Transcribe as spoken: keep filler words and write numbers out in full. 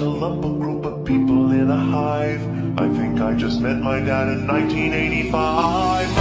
huddle up, a group of people in a hive. I think I just met my dad in nineteen eighty-five.